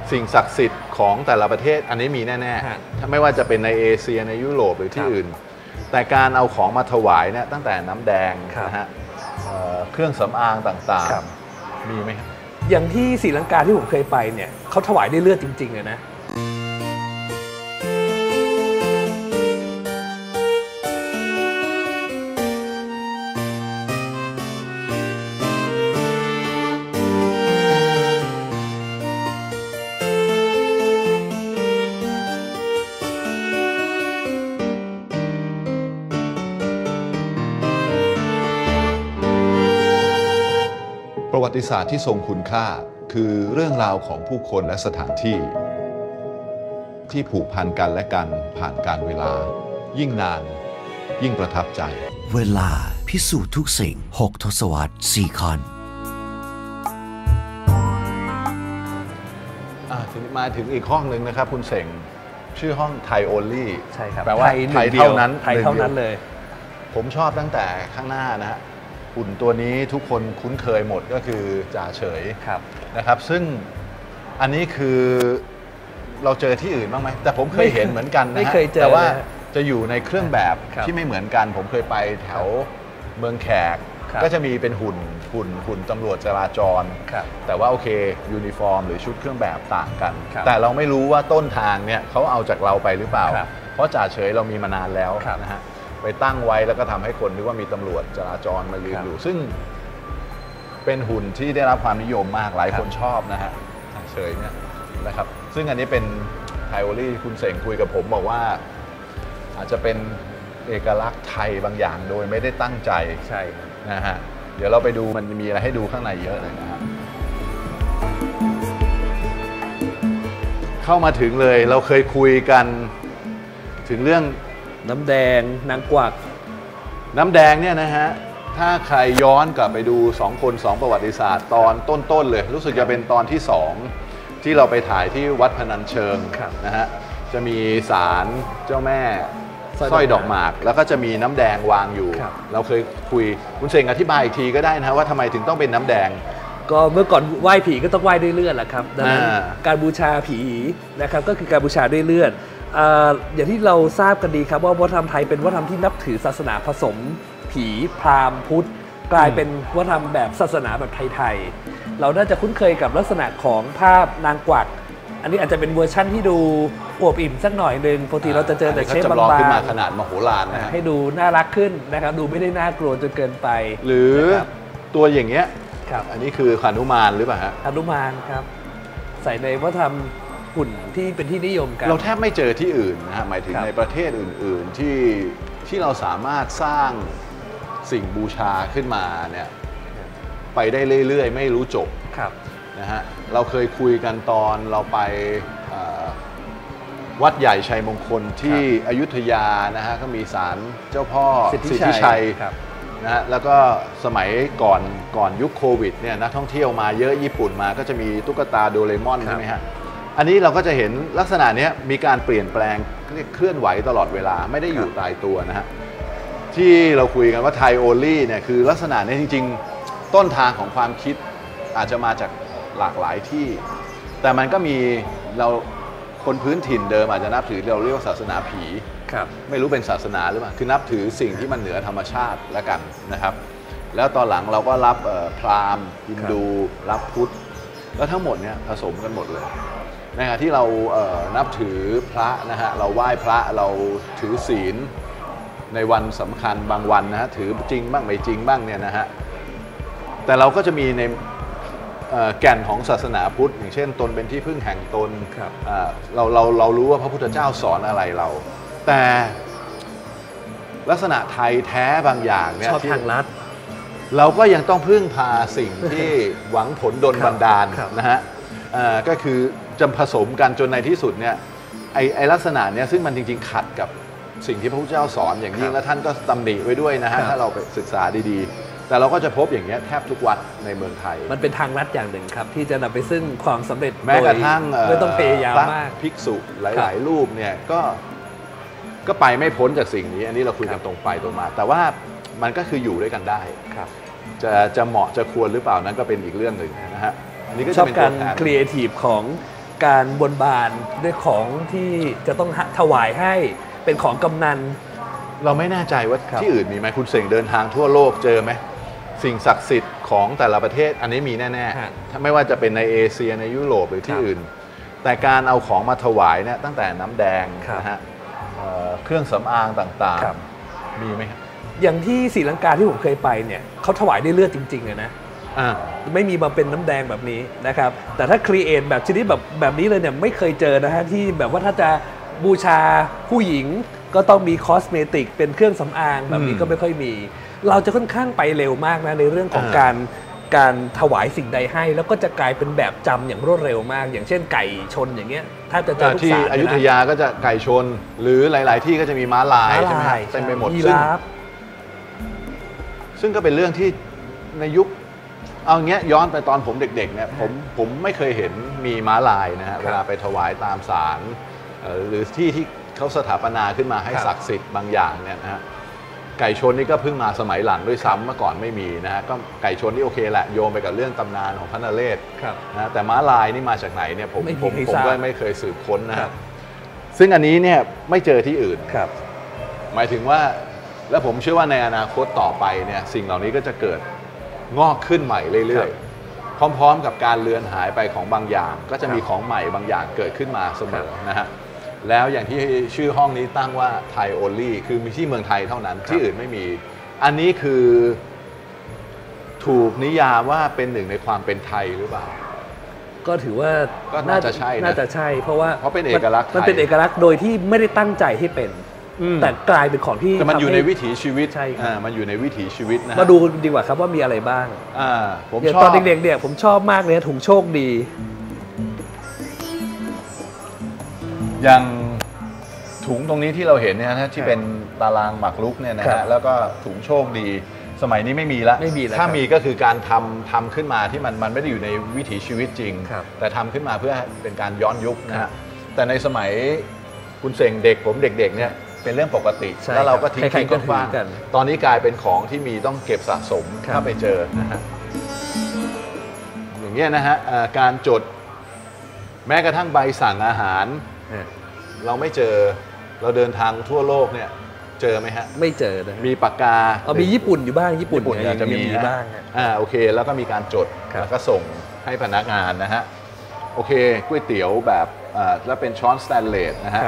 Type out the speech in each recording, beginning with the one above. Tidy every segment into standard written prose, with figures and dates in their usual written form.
สิ่งศักดิ์สิทธิ์ของแต่ละประเทศอันนี้มีแน่ๆถ้าไม่ว่าจะเป็นในเอเชียในยุโรปหรือที่อื่นแต่การเอาของมาถวายเนี่ยตั้งแต่น้ำแดงนะฮะเครื่องสำอางต่างๆมีไหมครับอย่างที่ศรีลังกาที่ผมเคยไปเนี่ยเขาถวายด้วยเลือดจริงๆเลยนะประวัติศาสตร์ที่ทรงคุณค่าคือเรื่องราวของผู้คนและสถานที่ที่ผูกพันกันและกันผ่านการเวลายิ่งนานยิ่งประทับใจเวลาพิสูจน์ทุกสิ่ง6 ทศวรรษ4 คอนมาถึงอีกห้องหนึ่งนะครับคุณเสงชื่อห้องไทยโอลี่ใช่ครับแปลว่าไทยเท่านั้นไทยเท่านั้นเลยผมชอบตั้งแต่ข้างหน้านะฮะหุ่นตัวนี้ทุกคนคุ้นเคยหมดก็คือจ่าเฉยนะครับซึ่งอันนี้คือเราเจอที่อื่นบ้างไหมแต่ผมเคยเห็นเหมือนกันนะฮะแต่ว่าจะอยู่ในเครื่องแบบที่ไม่เหมือนกันผมเคยไปแถวเมืองแขกก็จะมีเป็นหุ่นตำรวจจราจรแต่ว่าโอเคยูนิฟอร์มหรือชุดเครื่องแบบต่างกันแต่เราไม่รู้ว่าต้นทางเนี่ยเขาเอาจากเราไปหรือเปล่าเพราะจ่าเฉยเรามีมานานแล้วนะฮะไปตั้งไว้แล้วก็ทำให้คนนึกว่ามีตำรวจจราจรมายืนอยู่ซึ่งเป็นหุ่นที่ได้รับความนิยมมากหลายคนชอบนะฮะเฉยเนี่ยนะครับซึ่งอันนี้เป็นไทยโอลี่คุณเสงคุยกับผมบอกว่าอาจจะเป็นเอกลักษณ์ไทยบางอย่างโดยไม่ได้ตั้งใจใช่นะฮะเดี๋ยวเราไปดูมันมีอะไรให้ดูข้างในเยอะเลยนะครับเข้ามาถึงเลยเราเคยคุยกันถึงเรื่องน้ำแดงนางกวักน้ำแดงเนี่ยนะฮะถ้าใครย้อนกลับไปดู2 คน 2 ประวัติศาสตร์ตอนต้นๆเลยรู้สึกจะเป็นตอนที่2ที่เราไปถ่ายที่วัดพนัญเชิงนะฮะจะมีศาลเจ้าแม่สร้อยดอกหมากแล้วก็จะมีน้ำแดงวางอยู่เราเคยคุยคุณเสงอธิบายอีกทีก็ได้นะว่าทำไมถึงต้องเป็นน้ำแดงก็เมื่อก่อนไหว้ผีก็ต้องไหว้ด้วยเลือดแหละครับดังนั้นการบูชาผีนะครับก็คือการบูชาด้วยเลือดอย่างที่เราทราบกันดีครับว่าวัฒนธรรมไทยเป็นวัฒนธรรมที่นับถือศาสนาผสมผีพราหมณ์พุทธกลายเป็นวัฒนธรรมแบบศาสนาแบบไทยๆเราน่าจะคุ้นเคยกับลักษณะของภาพนางกวักอันนี้อาจจะเป็นเวอร์ชั่นที่ดูอวบอิ่มสักหน่อยนึงปกติเราจะเจอแต่เชฟบางๆขึ้นมาขนาดมโหฬารนะให้ดูน่ารักขึ้นนะครับดูไม่ได้น่ากลัวจนเกินไปหรือตัวอย่างเงี้ยอันนี้คือหนุมานหรือเปล่าฮะหนุมานครับใส่ในวัฒนธรรมหุ่นที่เป็นที่นิยมกันเราแทบไม่เจอที่อื่นนะฮะหมายถึงในประเทศอื่นๆที่เราสามารถสร้างสิ่งบูชาขึ้นมาเนี่ยไปได้เรื่อยๆไม่รู้จบนะฮะเราเคยคุยกันตอนเราไปวัดใหญ่ชัยมงคลที่อยุธยานะฮะก็มีศาลเจ้าพ่อสิทธิชัยนะฮะแล้วก็สมัยก่อนยุคโควิดเนี่ยนักท่องเที่ยวมาเยอะญี่ปุ่นมาก็จะมีตุ๊กตาโดเรมอนใช่ไหมฮะอันนี้เราก็จะเห็นลักษณะนี้มีการเปลี่ยนแปลงเคลื่อนไหวตลอดเวลาไม่ได้อยู่ตายตัวนะฮะที่เราคุยกันว่าไทยโอลี่เนี่ยคือลักษณะนี้จริงๆต้นทางของความคิดอาจจะมาจากหลากหลายที่แต่มันก็มีเราคนพื้นถิ่นเดิมอาจจะนับถือเราเรียกว่าศาสนาผีไม่รู้เป็นศาสนาหรือเปล่าคือนับถือสิ่งที่มันเหนือธรรมชาติแล้วกันนะครับแล้วตอนหลังเราก็รับพราหมณ์ฮินดูรับพุทธแล้วทั้งหมดเนี่ยผสมกันหมดเลยในขณะที่เรานับถือพระนะฮะเราไหว้พระเราถือศีลในวันสำคัญบางวันนะฮะถือจริงบ้างไม่จริงบ้างเนี่ยนะฮะแต่เราก็จะมีในแก่นของศาสนาพุทธอย่างเช่นตนเป็นที่พึ่งแห่งตนเรารู้ว่าพระพุทธเจ้าสอนอะไรเราแต่ลักษณะไทยแท้บางอย่างเนี่ยชอบทางลัดเราก็ยังต้องพึ่งพาสิ่งที่หวังผลดลบันดาลนะฮะก็คือจะผสมกันจนในที่สุดเนี่ยไอลักษณะเนี้ยซึ่งมันจริงๆขัดกับสิ่งที่พระพุทธเจ้าสอนอย่างยิ่งและท่านก็ตำหนิไว้ด้วยนะฮะถ้าเราไปศึกษาดีๆแต่เราก็จะพบอย่างเงี้ยแทบทุกวัดในเมืองไทยมันเป็นทางลัดอย่างหนึ่งครับที่จะนำไปซึ่งความสำเร็จแม้กระทั่งไม่ต้องพยายามมากภิกษุหลายๆรูปเนี่ยก็ไปไม่พ้นจากสิ่งนี้อันนี้เราคุยกันตรงไปตรงมาแต่ว่ามันก็คืออยู่ด้วยกันได้จะเหมาะจะควรหรือเปล่านั้นก็เป็นอีกเรื่องหนึ่งนะฮะนี่ก็จะเป็นการครีเอทีฟของการบนบานด้วยของที่จะต้องถวายให้เป็นของกำนันเราไม่แน่ใจว่าที่อื่นมีไหมคุณเสงเดินทางทั่วโลกเจอไหมสิ่งศักดิ์สิทธิ์ของแต่ละประเทศอันนี้มีแน่ๆไม่ว่าจะเป็นในเอเชียในยุโรปหรือที่อื่นแต่การเอาของมาถวายเนี่ยตั้งแต่น้ำแดงนะฮะเครื่องสำอางต่างๆมีไหมครับอย่างที่ศรีลังกาที่ผมเคยไปเนี่ยเขาถวายด้วยเลือดจริงๆเลยนะไม่มีมาเป็นน้ำแดงแบบนี้นะครับแต่ถ้าครีเอทแบบชนิดแบบนี้เลยเนี่ยไม่เคยเจอนะฮะที่แบบว่าถ้าจะบูชาผู้หญิงก็ต้องมีคอสเมติกเป็นเครื่องสำอางแบบนี้ก็ไม่ค่อยมีเราจะค่อนข้างไปเร็วมากนะในเรื่องของการถวายสิ่งใดให้แล้วก็จะกลายเป็นแบบจำอย่างรวดเร็วมากอย่างเช่นไก่ชนอย่างเงี้ยถ้าจะเจอทุกศาลที่อยุธยาก็จะไก่ชนหรือหลายๆที่ก็จะมีม้าลายใช่ไหมเต็มไปหมดซึ่งก็เป็นเรื่องที่ในยุคเอาเงี้ยย้อนไปตอนผมเด็กๆเนี่ยผมไม่เคยเห็นมีม้าลายนะฮะเวลาไปถวายตามศาลหรือที่เขาสถาปนาขึ้นมาให้ศักดิ์สิทธิ์บางอย่างเนี่ยนะฮะไก่ชนนี่ก็เพิ่งมาสมัยหลังด้วยซ้ำเมื่อก่อนไม่มีนะฮะก็ไก่ชนนี่โอเคแหละโยงไปกับเรื่องตำนานของพระนเรศนะแต่ม้าลายนี่มาจากไหนเนี่ยผมก็ไม่เคยสืบค้นนะครับซึ่งอันนี้เนี่ยไม่เจอที่อื่นหมายถึงว่าและผมเชื่อว่าในอนาคตต่อไปเนี่ยสิ่งเหล่านี้ก็จะเกิดงอกขึ้นใหม่เรื่อยๆพร้อมๆกับการเลือนหายไปของบางอย่างก็จะมีของใหม่บางอย่างเกิดขึ้นมาเสมอนะฮะแล้วอย่างที่ชื่อห้องนี้ตั้งว่าไทยโอลี่คือมีที่เมืองไทยเท่านั้นที่อื่นไม่มีอันนี้คือถูกนิยามว่าเป็นหนึ่งในความเป็นไทยหรือเปล่าก็ถือว่าก็น่าจะใช่น่าจะใช่เพราะว่าเป็นเอกลักษณ์มันเป็นเอกลักษณ์โดยที่ไม่ได้ตั้งใจให้เป็นแต่กลายเป็นของที่แต่มันอยู่ในวิถีชีวิตใช่มันอยู่ในวิถีชีวิตนะมาดูดีกว่าครับว่ามีอะไรบ้างผมชอบตอนเด็กๆเนี่ยผมชอบมากเลยถุงโชคดีอย่างถุงตรงนี้ที่เราเห็นเนี่ยนะที่เป็นตารางหมากรุกเนี่ยนะฮะแล้วก็ถุงโชคดีสมัยนี้ไม่มีแล้วถ้ามีก็คือการทำขึ้นมาที่มันไม่ได้อยู่ในวิถีชีวิตจริงแต่ทำขึ้นมาเพื่อเป็นการย้อนยุคนะฮะแต่ในสมัยคุณเสงเด็กผมเด็กๆเนี่ยเป็นเรื่องปกติแล้วเราก็ทิ้งก็ฟังตอนนี้กลายเป็นของที่มีต้องเก็บสะสมถ้าไปเจอนะฮะอย่างเงี้ยนะฮะการจดแม้กระทั่งใบสั่งอาหารเราไม่เจอเราเดินทางทั่วโลกเนี่ยเจอไหมฮะไม่เจอนะมีปากกามีญี่ปุ่นอยู่บ้างญี่ปุ่นจะมีบ้างโอเคแล้วก็มีการจดแล้วก็ส่งให้พนักงานนะฮะโอเคก๋วยเตี๋ยวแบบแล้วเป็นช้อนสแตนเลสนะฮะ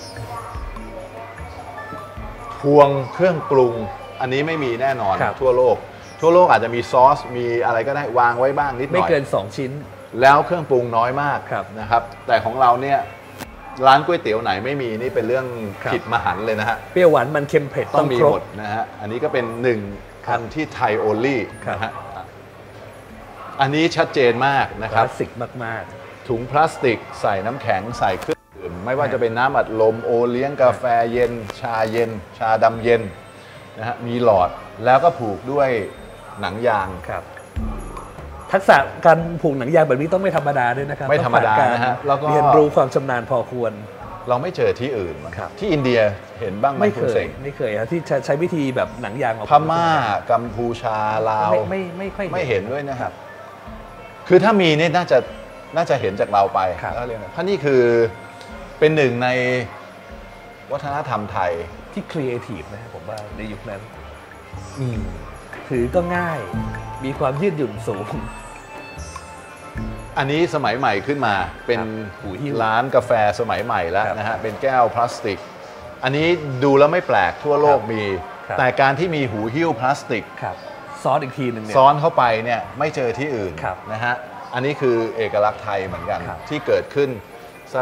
พวงเครื่องปรุงอันนี้ไม่มีแน่นอนทั่วโลกอาจจะมีซอสมีอะไรก็ได้วางไว้บ้างนิดหน่อยไม่เกิน2ชิ้นแล้วเครื่องปรุงน้อยมากนะครับแต่ของเราเนี่ยร้านก๋วยเตี๋ยวไหนไม่มีนี่เป็นเรื่องผิดมหันต์เลยนะฮะเปรี้ยวหวานมันเค็มเผ็ดต้องมีหมดนะฮะอันนี้ก็เป็นหนึ่งอันที่ไทยโอลี่นะฮะอันนี้ชัดเจนมากนะครับคลาสสิกมากๆถุงพลาสติกใส่น้ำแข็งใส่เครื่องดื่มไม่ว่าจะเป็นน้ำอัดลมโอเลี้ยงกาแฟเย็นชาเย็นชาดำเย็นนะฮะมีหลอดแล้วก็ผูกด้วยหนังยางครับทักษะการผูกหนังยางแบบนี้ต้องไม่ธรรมดาด้วยนะครับไม่ธรรมดานะฮะแล้วก็เรียนรู้ความชำนาญพอควรเราไม่เจอที่อื่นที่อินเดียเห็นบ้างไหมไม่เคยครับที่ใช้วิธีแบบหนังยางพม่ากัมพูชาลาวไม่ค่อยไม่เห็นด้วยนะครับคือถ้ามีนี่น่าจะเห็นจากเราไปแล้วเรียนเพราะนี่คือเป็นหนึ่งในวัฒนธรรมไทยที่ครีเอทีฟนะผมว่าในยุคนั้นถือก็ง่ายมีความยืดหยุ่นสูงอันนี้สมัยใหม่ขึ้นมาเป็นร้านกาแฟสมัยใหม่แล้วนะฮะเป็นแก้วพลาสติกอันนี้ดูแล้วไม่แปลกทั่วโลกมีแต่การที่มีหูหิ้วพลาสติกซ้อนอีกทีนึงซ้อนเข้าไปเนี่ยไม่เจอที่อื่นนะฮะอันนี้คือเอกลักษณ์ไทยเหมือนกันที่เกิดขึ้นสัก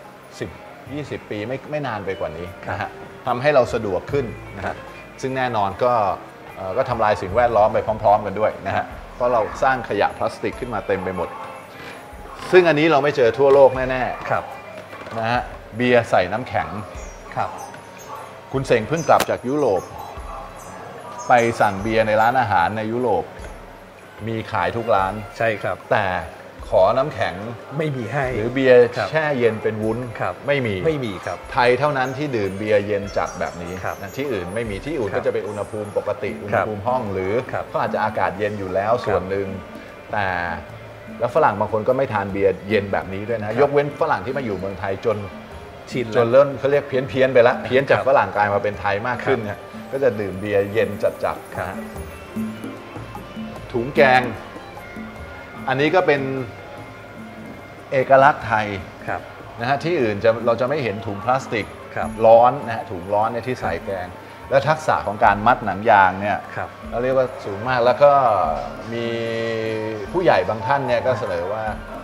10-20 ปีไม่นานไปกว่านี้นะฮะทำให้เราสะดวกขึ้นนะฮะซึ่งแน่นอนก็ทำลายสิ่งแวดล้อมไปพร้อมๆกันด้วยนะฮะเพราะเราสร้างขยะพลาสติกขึ้นมาเต็มไปหมดซึ่งอันนี้เราไม่เจอทั่วโลกแน่ๆนะฮะเบียร์ใส่น้ำแข็งคุณเสงเพิ่งกลับจากยุโรปไปสั่งเบียร์ในร้านอาหารในยุโรปมีขายทุกร้านใช่ครับแต่ขอน้ำแข็งไม่มีให้หรือเบียร์แช่เย็นเป็นวุ้นไม่มีครับไทยเท่านั้นที่ดื่มเบียร์เย็นจัดแบบนี้ที่อื่นไม่มีที่อื่นก็จะเป็นอุณหภูมิปกติอุณหภูมิห้องหรือก็อาจจะอากาศเย็นอยู่แล้วส่วนหนึ่งแต่แล้วฝรั่งบางคนก็ไม่ทานเบียร์เย็นแบบนี้ด้วยนะยกเว้นฝรั่งที่มาอยู่เมืองไทยจนเริ่มเขาเรียกเพี้ยนไปละเพี้ยนจากฝรั่งกลายมาเป็นไทยมากขึ้นเนี่ยก็จะดื่มเบียร์เย็นจัดๆนะถุงแกงอันนี้ก็เป็นเอกลักษณ์ไทยนะฮะที่อื่นเราจะไม่เห็นถุงพลาสติกร้อนนะฮะถุงร้อนเนี่ยที่ใส่แกงแล้วทักษะของการมัดหนังยางเนี่ยเราเรียกว่าสูงมากแล้วก็มีผู้ใหญ่บางท่านเนี่ยก็เสนอว่า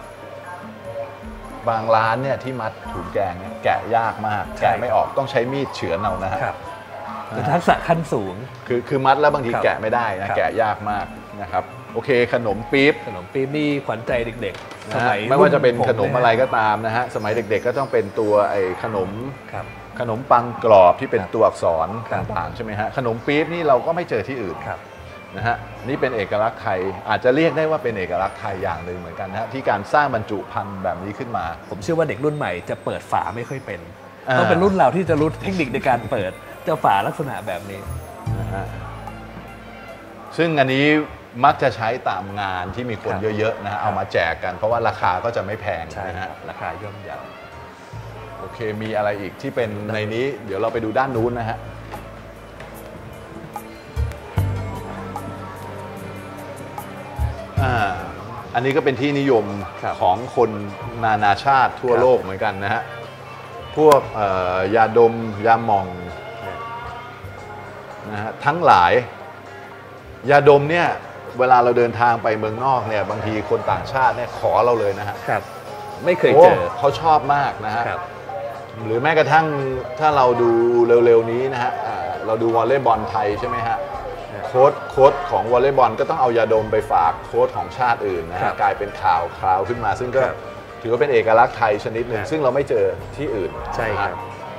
บางร้านเนี่ยที่มัดถุงแกงเนี่ยแกะยากมากแกะไม่ออกต้องใช้มีดเฉือนเอานะฮะเป็นทักษะขั้นสูงคือมัดแล้วบางทีแกะไม่ได้นะแกะยากมากนะครับโอเคขนมปี๊บนี่ขวัญใจเด็กๆสมัยไม่ว่าจะเป็นขนมอะไรก็ตามนะฮะสมัยเด็กๆก็ต้องเป็นตัวไอ้ขนมปังกรอบที่เป็นตัวอักษรต่างๆใช่ไหมฮะขนมปี๊บนี่เราก็ไม่เจอที่อื่นนะฮะนี่เป็นเอกลักษณ์ไทยอาจจะเรียกได้ว่าเป็นเอกลักษณ์ไทยอย่างหนึ่งเหมือนกันนะฮะที่การสร้างบรรจุภัณฑ์แบบนี้ขึ้นมาผมเชื่อว่าเด็กรุ่นใหม่จะเปิดฝาไม่ค่อยเป็นต้องเป็นรุ่นเราที่จะรู้เทคนิคในการเปิดเจ้าฝาลักษณะแบบนี้นะฮะซึ่งอันนี้มักจะใช้ตามงานที่มีคนเยอะๆนะฮะเอามาแจกกันเพราะว่าราคาก็จะไม่แพงนะฮะราคาย่อมเยาโอเคมีอะไรอีกที่เป็นในนี้เดี๋ยวเราไปดูด้านนู้นนะฮะอันนี้ก็เป็นที่นิยมของคนนานาชาติทั่วโลกเหมือนกันนะฮะพวกยาดมยาหม่องนะฮะทั้งหลายยาดมเนี่ยเวลาเราเดินทางไปเมืองนอกเนี่ยบางทีคนต่างชาติเนี่ยขอเราเลยนะฮะไม่เคยเจอเขาชอบมากนะฮะหรือแม้กระทั่งถ้าเราดูเร็วๆนี้นะฮะเราดูวอลเลย์บอลไทยใช่ไหมฮะโค้ชของวอลเลย์บอลก็ต้องเอายาดมไปฝากโค้ชของชาติอื่นนะฮะกลายเป็นข่าวขึ้นมาซึ่งก็ถือว่าเป็นเอกลักษณ์ไทยชนิดหนึ่งซึ่งเราไม่เจอที่อื่นใช่ครับ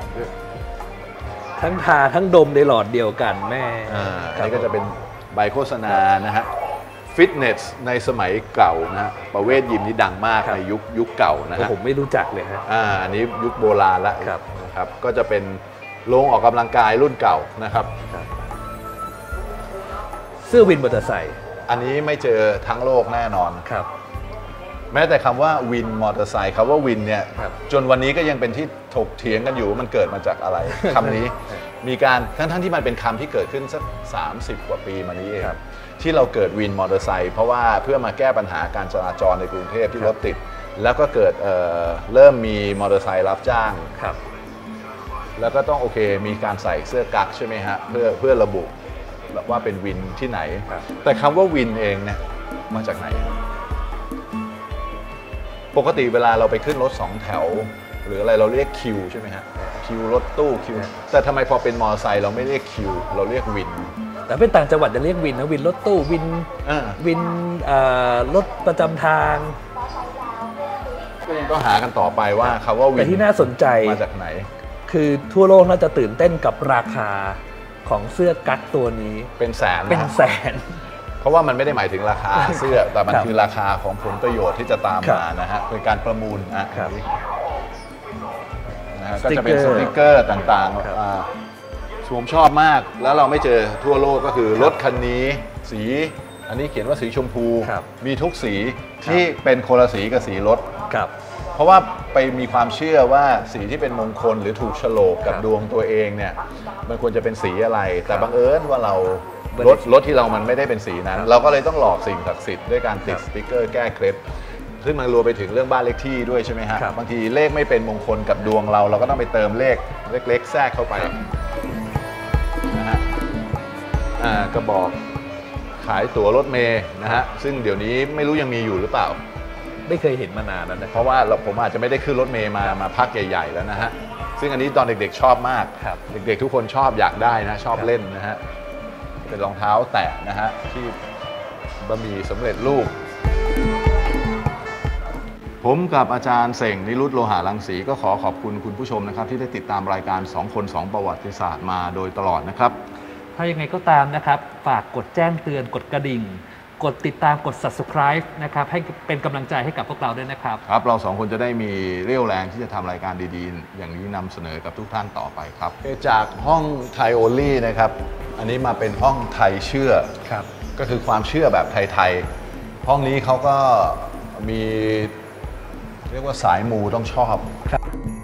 ทั้งทาทั้งดมในหลอดเดียวกันแม่อันนี้ก็จะเป็นใบโฆษณานะฮะฟิตเนสในสมัยเก่านะฮะประเวศยิมนี่ดังมากในยุคเก่านะฮะผมไม่รู้จักเลยฮะอันนี้ยุคโบราณแล้วนะครับก็จะเป็นโรงออกกำลังกายรุ่นเก่านะครับเสื้อวินมอเตอร์ไซค์อันนี้ไม่เจอทั้งโลกแน่นอนครับแม้แต่คำว่าวินมอเตอร์ไซค์คำว่าวินเนี่ยจนวันนี้ก็ยังเป็นที่ถกเถียงกันอยู่มันเกิดมาจากอะไรคำนี้มีการทั้งที่มันเป็นคำที่เกิดขึ้นสัก30 กว่าปีมานี้เองที่เราเกิดวินมอเตอร์ไซค์เพราะว่าเพื่อมาแก้ปัญหาการจราจรในกรุงเทพที่รถติดแล้วก็เกิดเริ่มมีมอเตอร์ไซค์รับจ้างแล้วก็ต้องโอเคมีการใส่เสื้อกั๊กใช่ไหมฮะเพื่อระบุว่าเป็นวินที่ไหนแต่คำว่าวินเองเนี่ยมาจากไหนปกติเวลาเราไปขึ้นรถ2 แถวหรืออะไรเราเรียกคิวใช่ไหมฮะคิวรถตู้คิวแต่ทำไมพอเป็นมอเตอร์ไซค์เราไม่เรียกคิวเราเรียกวินแต่เป็นต่างจังหวัดจะเรียกวินนะวินรถตู้วินรถประจำทางก็ยังต้องหากันต่อไปว่าคำว่าวินแต่ที่น่าสนใจมาจากไหนคือทั่วโลกน่าจะตื่นเต้นกับราคาของเสื้อกั๊กตัวนี้เป็นแสนเพราะว่ามันไม่ได้หมายถึงราคาเสื้อแต่มันคือราคาของผลประโยชน์ที่จะตามมานะฮะเป็นการประมูลนะก็จะเป็นสติ๊กเกอร์ต่างๆผมชอบมากแล้วเราไม่เจอทั่วโลกก็คือรถคันนี้สีอันนี้เขียนว่าสีชมพูมีทุกสีที่เป็นคนละสีกับสีรถเพราะว่าไปมีความเชื่อว่าสีที่เป็นมงคลหรือถูกโฉลกกับดวงตัวเองเนี่ยมันควรจะเป็นสีอะไรแต่บังเอิญว่าเรารถที่เรามันไม่ได้เป็นสีนั้นเราก็เลยต้องหลอกสิ่งศักดิ์สิทธิ์ด้วยการติดสติ๊กเกอร์แก้เคล็ดซึ่งมันรวมไปถึงเรื่องบ้านเลขที่ด้วยใช่ไหมฮะบางทีเลขไม่เป็นมงคลกับดวงเราก็ต้องไปเติมเลขเล็กๆแทรกเข้าไปนะฮะกระบอกขายตั๋วรถเมล์นะฮะซึ่งเดี๋ยวนี้ไม่รู้ยังมีอยู่หรือเปล่าไม่เคยเห็นมานานแล้วนะเพราะว่าผมอาจจะไม่ได้ขึ้นรถเมล์มาพักใหญ่ๆแล้วนะฮะซึ่งอันนี้ตอนเด็กๆชอบมากเด็กๆทุกคนชอบอยากได้นะชอบเล่นนะฮะเป็นรองเท้าแตะนะฮะที่บะหมี่สำเร็จรูปผมกับอาจารย์เส่งนิรุตโลหะรังสีก็ขอขอบคุณคุณผู้ชมนะครับที่ได้ติดตามรายการ2 คน 2 ประวัติศาสตร์มาโดยตลอดนะครับถ้ายังไงก็ตามนะครับฝากกดแจ้งเตือนกดกระดิ่งกดติดตามกด subscribe นะครับให้เป็นกำลังใจให้กับพวกเราด้วยนะครับครับเรา2 คนจะได้มีเรี่ยวแรงที่จะทำรายการดีๆอย่างนี้นำเสนอกับทุกท่านต่อไปครับจากห้องไทยโอลี่นะครับอันนี้มาเป็นห้องไทยเชื่อก็คือความเชื่อแบบไทยๆห้องนี้เขาก็มีเรียกว่าสายมูต้องชอบครับ